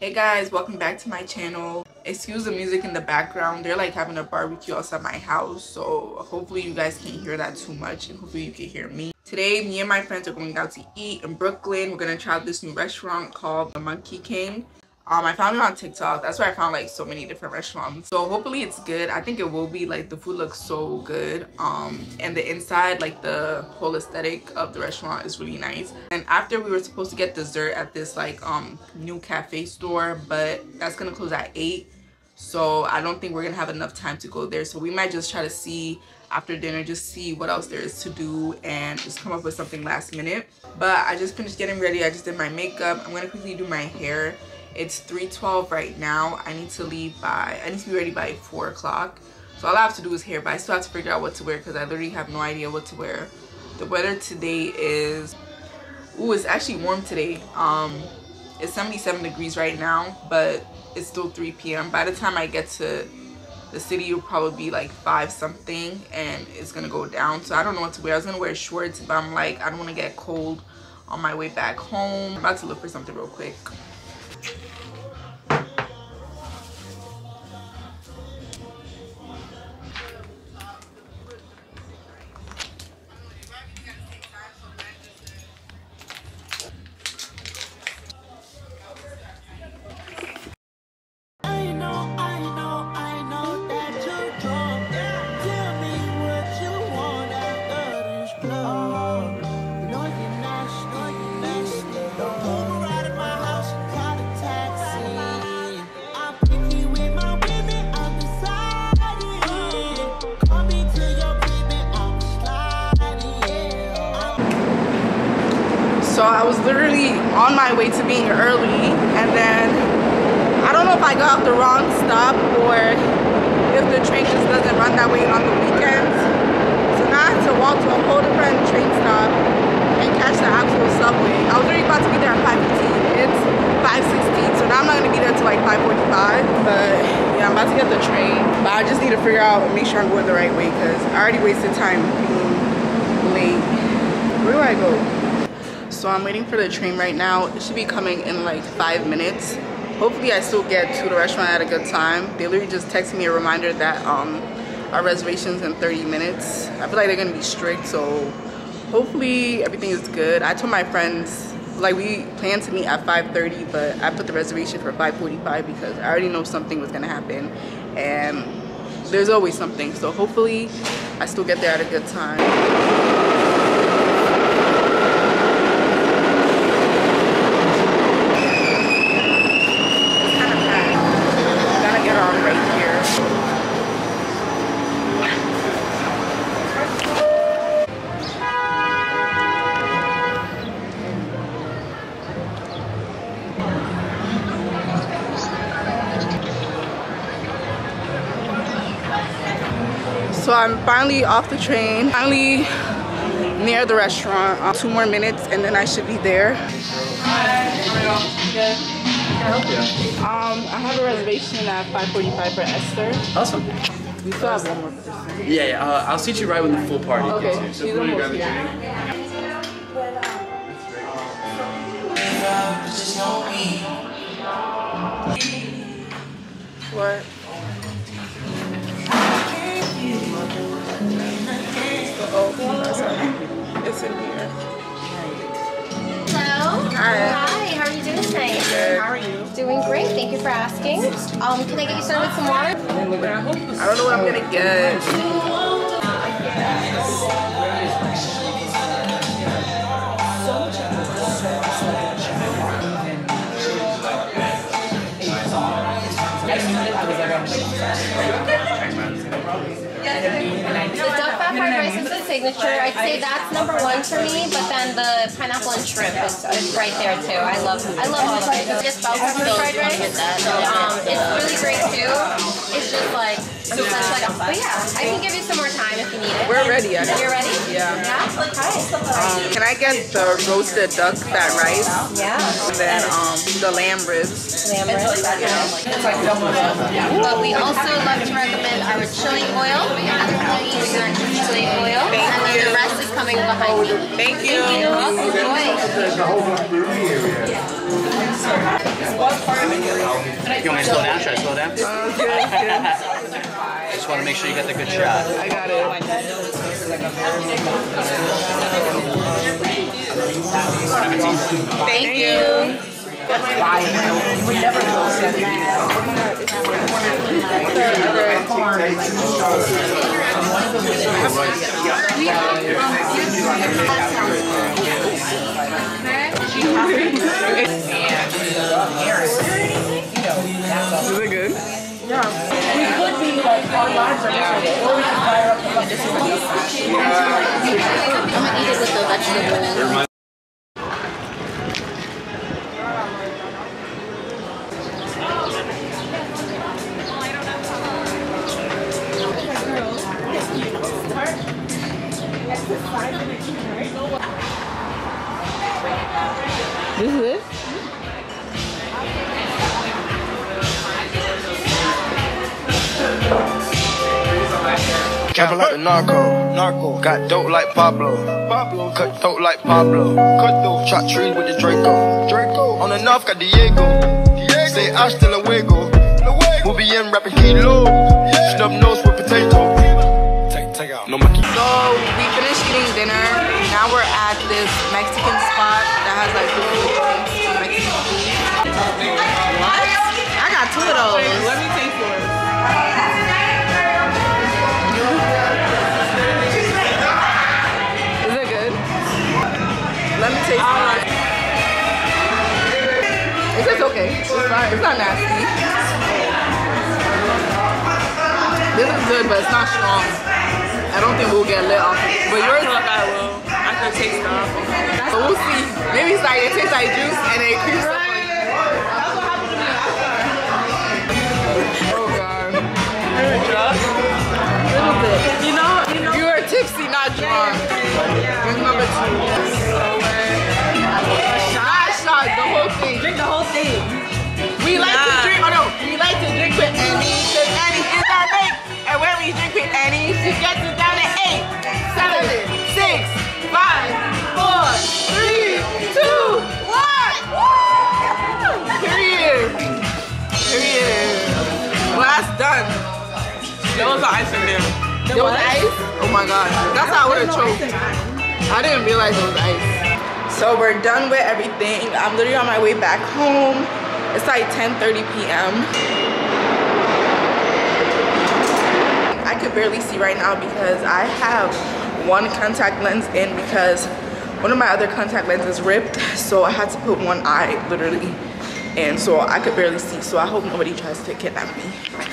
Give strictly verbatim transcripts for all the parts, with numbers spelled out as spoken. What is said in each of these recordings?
Hey guys, welcome back to my channel. Excuse the music in the background. They're like having a barbecue outside my house, so hopefully you guys can't hear that too much and hopefully you can hear me. Today, me and my friends are going out to eat in Brooklyn. We're gonna try out this new restaurant called The Monkey King. Um, I found it on TikTok. That's where I found like so many different restaurants. So hopefully it's good. I think it will be. Like the food looks so good. Um, and the inside, like the whole aesthetic of the restaurant is really nice. And after we were supposed to get dessert at this like um new cafe store, but that's gonna close at eight. So I don't think we're gonna have enough time to go there. So we might just try to see after dinner, just see what else there is to do and just come up with something last minute. But I just finished getting ready. I just did my makeup. I'm gonna quickly do my hair. It's three twelve right now. I need to leave by, I need to be ready by four o'clock. So all I have to do is hair, but I still have to figure out what to wear because I literally have no idea what to wear. The weather today is, ooh, it's actually warm today. Um, it's seventy-seven degrees right now, but it's still three p m By the time I get to the city, it'll probably be like five something and it's gonna go down. So I don't know what to wear. I was gonna wear shorts, but I'm like, I don't wanna get cold on my way back home. I'm about to look for something real quick. So I was literally on my way to being early, and then I don't know if I got off the wrong stop or if the train just doesn't run that way on the weekends. So now I have to walk to a whole different train stop and catch the actual subway. I was already about to be there at five fifteen. It's five sixteen, so now I'm not gonna be there till like five forty-five. But yeah, I'm about to get the train. But I just need to figure out and make sure I'm going the right way because I already wasted time being late. Where do I go? So I'm waiting for the train right now. It should be coming in like five minutes. Hopefully I still get to the restaurant at a good time. They literally just texted me a reminder that um, our reservation's in thirty minutes. I feel like they're gonna be strict, so hopefully everything is good. I told my friends, like we planned to meet at five thirty, but I put the reservation for five forty-five because I already know something was gonna happen. And there's always something, so hopefully I still get there at a good time. So I'm finally off the train, finally near the restaurant. Um, two more minutes and then I should be there. Hi. Good. Can I help you? Um, I have a reservation at five forty-five for Esther. Awesome. We still have one more person. Yeah, yeah. Uh, I'll seat you right when the full party okay. gets here. So She's almost here. What? Oh, it's in here. Hello. Hi. Hi. How are you doing tonight? Good. How are you? Doing great. Thank you for asking. Um, can I get you started with some water? I don't know what I'm gonna get. The duck fat fried rice is the signature. I'd say that's number one for me, but then the pineapple and shrimp is, is right there too. I love I love all of it. Just bell pepper fried rice. Um, it's really great too. It's just like I'm such like, but yeah, I can give you some more time if you need it. We're ready. Actually. You're ready? Yeah. Yeah. Okay. Um, can I get the roasted duck fat rice? Yeah. And then um the lamb ribs. Lamb ribs. Yeah. But we also love to recommend our chili oil. We have chili oil. Thank and then you. the rest is coming behind me. Thank you. Welcome. Enjoy. The whole area. What part of it? You want me to slow down? Should I slow down? Uh, it's good, it's good. I just want to make sure you get the good shot. I got it. Thank you. We never go set Is it good? Yeah. We could be like our lives are different, or we could fire up the I'm gonna eat it with the vegetables. This is it? Trapping like the narco, narco. Got dope like Pablo, Pablo. Cut throat like Pablo, cut throat. Chop trees with the Draco, Draco. On the north got Diego, Diego. Say hasta luego, luego. We'll be in rapping kilo, yeah. Snub nose with potato. Take, take out. No monkey. So we finished eating dinner. Now we're at this Mexican spot that has like really good Mexican food. What? I got two of those. Let me taste yours. Is it good? Let me taste it. It's just okay. It's not, it's not nasty. This is good, but it's not strong. I don't think we'll get lit off it. But yours look like I will. I could taste it off. So we'll see. Maybe it's like it tastes like juice and it creeps up. Oh god. You're drunk? A little bit. You know, you know. You are tipsy, not drunk. Here's number two. Not a shot, the whole thing. Drink the whole thing. We like to drink, oh no, we like to drink with Annie, because Annie is our mate. And when we drink with Annie, she gets it down to eight, seven, six, five, four, three, two, one. Woo! Period. Period. Well, that's done. There was ice in there. There was ice? Oh my god. That's how I would have choked. I didn't realize it was ice. So we're done with everything. I'm literally on my way back home. It's like ten thirty p m I could barely see right now because I have one contact lens in because one of my other contact lenses ripped, so I had to put one eye literally, and so I could barely see. So I hope nobody tries to kidnap me.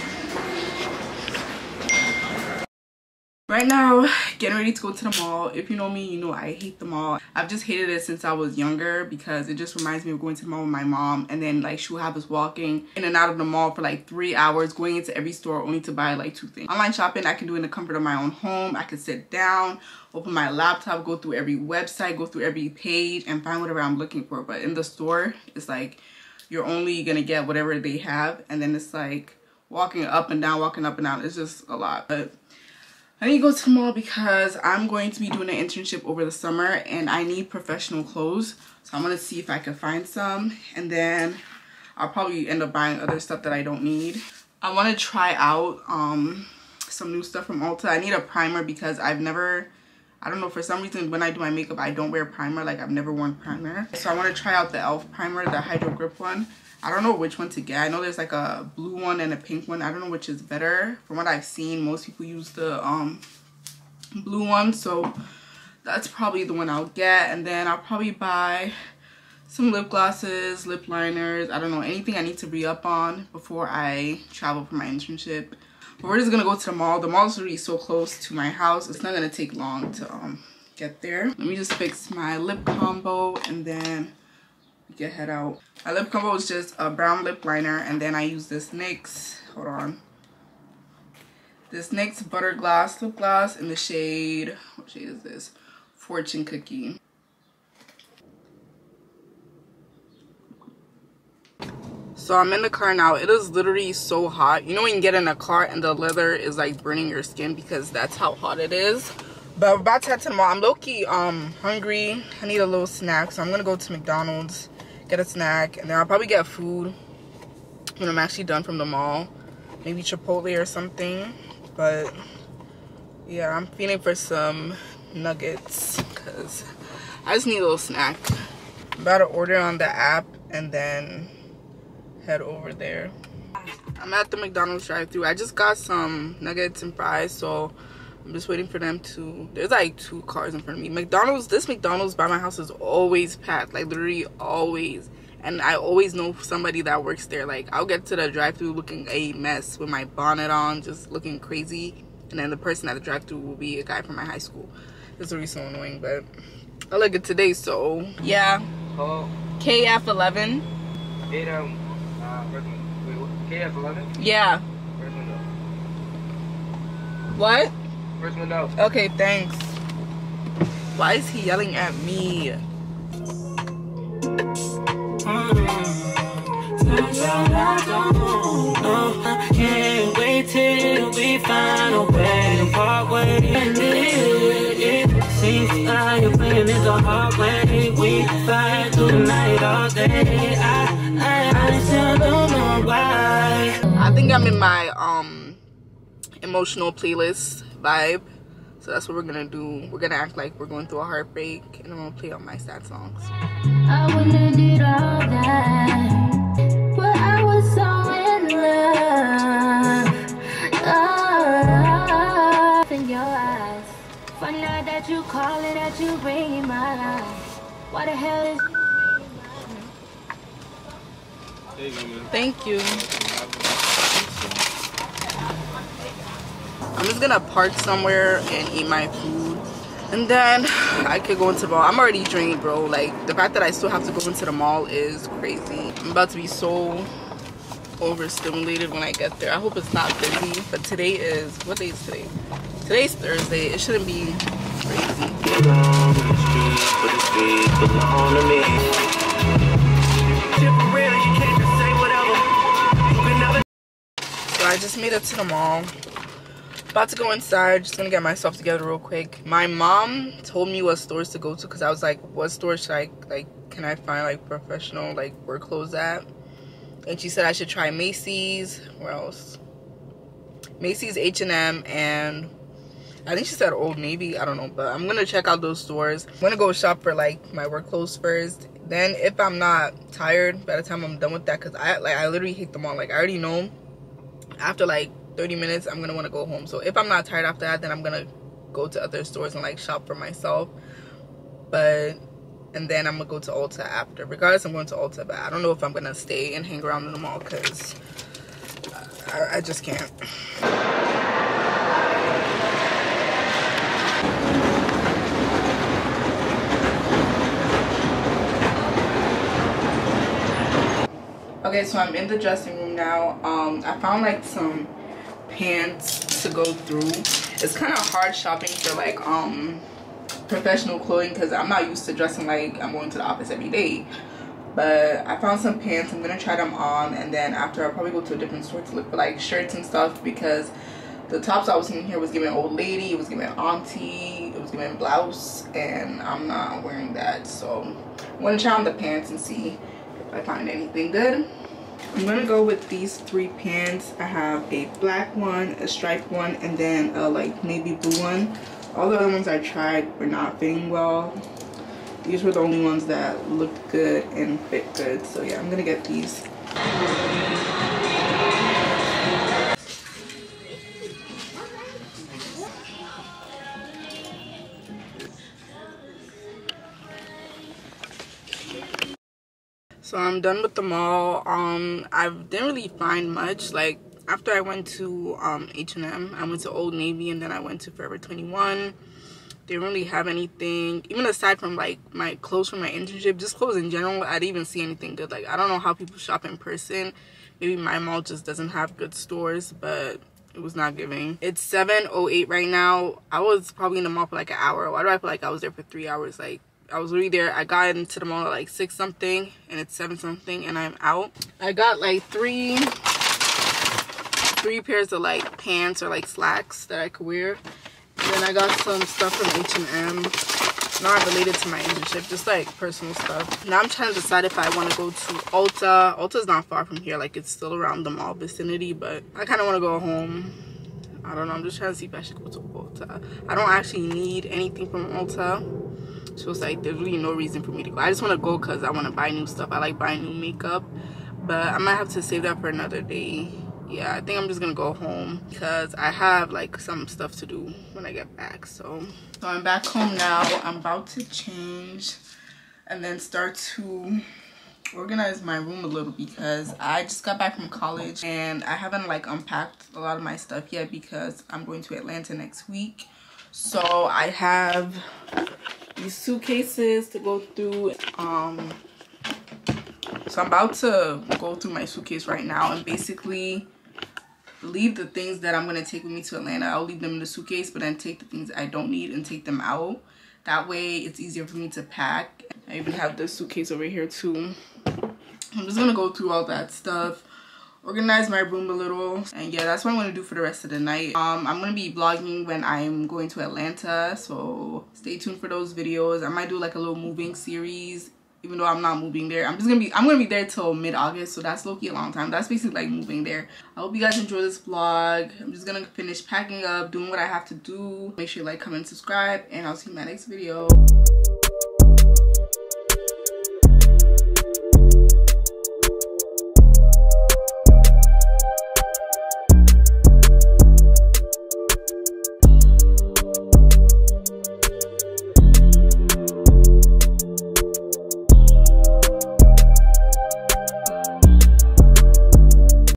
Right now, getting ready to go to the mall. If you know me, you know I hate the mall. I've just hated it since I was younger because it just reminds me of going to the mall with my mom, and then like she'll have us walking in and out of the mall for like three hours, going into every store only to buy like two things. Online shopping I can do in the comfort of my own home. I can sit down, open my laptop, go through every website, go through every page and find whatever I'm looking for. But in the store, it's like you're only gonna get whatever they have, and then it's like walking up and down, walking up and down. It's just a lot. But I need to go to the mall because I'm going to be doing an internship over the summer and I need professional clothes. So I'm going to see if I can find some, and then I'll probably end up buying other stuff that I don't need. I want to try out um, some new stuff from Ulta. I need a primer because I've never, I don't know, for some reason when I do my makeup I don't wear primer. Like I've never worn primer. So I want to try out the e l f primer, the Hydro Grip one. I don't know which one to get. I know there's like a blue one and a pink one. I don't know which is better. From what I've seen, most people use the um, blue one. So that's probably the one I'll get. And then I'll probably buy some lip glosses, lip liners. I don't know, anything I need to re-up on before I travel for my internship. But we're just going to go to the mall. The mall is really so close to my house. It's not going to take long to um, get there. Let me just fix my lip combo and then get head out. My lip combo is just a brown lip liner, and then I use this NYX, hold on, this NYX Butter Gloss lip gloss in the shade, what shade is this? Fortune Cookie. So I'm in the car now. It is literally so hot. You know when you get in a car and the leather is like burning your skin, because that's how hot it is. But we're about to head to the mall. I'm low-key um, hungry. I need a little snack, so I'm gonna go to McDonald's, get a snack, and then I'll probably get food when I'm actually done from the mall. Maybe Chipotle or something. But yeah, I'm feeling for some nuggets because I just need a little snack. I'm about to order on the app and then head over there. I'm at the McDonald's drive-thru. I just got some nuggets and fries, so I'm just waiting for them to. There's like two cars in front of me. McDonald's, this McDonald's by my house is always packed, like literally always. And I always know somebody that works there. Like, I'll get to the drive-thru looking a mess with my bonnet on, just looking crazy. And then the person at the drive-thru will be a guy from my high school. This will be so annoying, but I look good today, so yeah. Oh. K F eleven. Eight, um, uh, where's my, wait, what? K F eleven? Yeah. Where's my note? What? Where's my note? Okay, thanks. Why is he yelling at me? Can't wait till we find a way to part ways. It seems like your plan is a hard way. We fight through the night all day. I, I, I still don't know why. I think I'm in my um emotional playlist vibe. So that's what we're gonna do. We're gonna act like we're going through a heartbreak, and I'm gonna play all my sad songs. I wouldn't have did all that, but I was so in love. Oh, in your eyes. Funny now that you call it, that you bring in my life. Why the hell is Thank you. I'm just gonna park somewhere and eat my food, and then I could go into the mall. I'm already drained, bro. Like, the fact that I still have to go into the mall is crazy. I'm about to be so overstimulated when I get there. I hope it's not busy, but today is, what day is today? Today's Thursday. It shouldn't be crazy. So I just made it to the mall. About to go inside, just gonna get myself together real quick. My mom told me what stores to go to because I was like, what store should I, like, can I find like professional like work clothes at? And she said I should try Macy's. Where else? Macy's, H and M, and I think she said Old Navy. I don't know, but I'm gonna check out those stores. I'm gonna go shop for like my work clothes first. Then if I'm not tired by the time I'm done with that, because I like I literally hate the mall. Like, I already know after like thirty minutes I'm gonna want to go home. So if I'm not tired after that, then I'm gonna go to other stores and like shop for myself. But and then I'm gonna go to Ulta after. Regardless, I'm going to Ulta, but I don't know if I'm gonna stay and hang around in the mall because I, I just can't. Okay, so I'm in the dressing room now. Um, I found like some pants to go through. It's kind of hard shopping for like um professional clothing because I'm not used to dressing like I'm going to the office every day. But I found some pants. I'm gonna try them on, and then after I'll probably go to a different store to look for like shirts and stuff, because the tops I was seeing here was giving old lady, it was giving auntie, it was giving blouse, and I'm not wearing that. So I'm gonna try on the pants and see if I find anything good. I'm gonna go with these three pants. I have a black one, a striped one, and then a like navy blue one. All the other ones I tried were not fitting well. These were the only ones that looked good and fit good. So yeah, I'm gonna get these. So I'm done with the mall. Um, I didn't really find much. Like, after I went to um, H and M, I went to Old Navy, and then I went to Forever twenty-one. They didn't really have anything. Even aside from, like, my clothes from my internship, just clothes in general, I didn't even see anything good. Like, I don't know how people shop in person. Maybe my mall just doesn't have good stores, but it was not giving. It's seven oh eight right now. I was probably in the mall for, like, an hour. Why do I feel like I was there for three hours? Like, I was really there. I got into the mall at like six something and it's seven something and I'm out. I got like three three pairs of like pants or like slacks that I could wear. And then I got some stuff from H and M. not related to my internship, just like personal stuff. Now I'm trying to decide if I want to go to Ulta. Ulta's not far from here, like it's still around the mall vicinity, but I kind of want to go home. I don't know, I'm just trying to see if I should go to Ulta. I don't actually need anything from Ulta, so it's like there's really no reason for me to go. I just want to go because I want to buy new stuff. I like buying new makeup, but I might have to save that for another day. Yeah, I think I'm just gonna go home because I have like some stuff to do when I get back. So, so I'm back home now. I'm about to change and then start to organize my room a little because I just got back from college and I haven't like unpacked a lot of my stuff yet because I'm going to Atlanta next week. So I have these suitcases to go through. Um, so I'm about to go through my suitcase right now and basically leave the things that I'm going to take with me to Atlanta. I'll leave them in the suitcase, but then take the things I don't need and take them out. That way it's easier for me to pack. I even have this suitcase over here too. I'm just going to go through all that stuff, organize my room a little, and yeah, that's what I'm going to do for the rest of the night. Um, I'm going to be vlogging when I'm going to Atlanta, so stay tuned for those videos. I might do like a little moving series. Even though I'm not moving there, I'm just gonna be I'm gonna be there till mid-August, so that's low-key a long time. That's basically like moving there. I hope you guys enjoy this vlog. I'm just gonna finish packing up, doing what I have to do. Make sure you like, comment, subscribe, and I'll see you in my next video.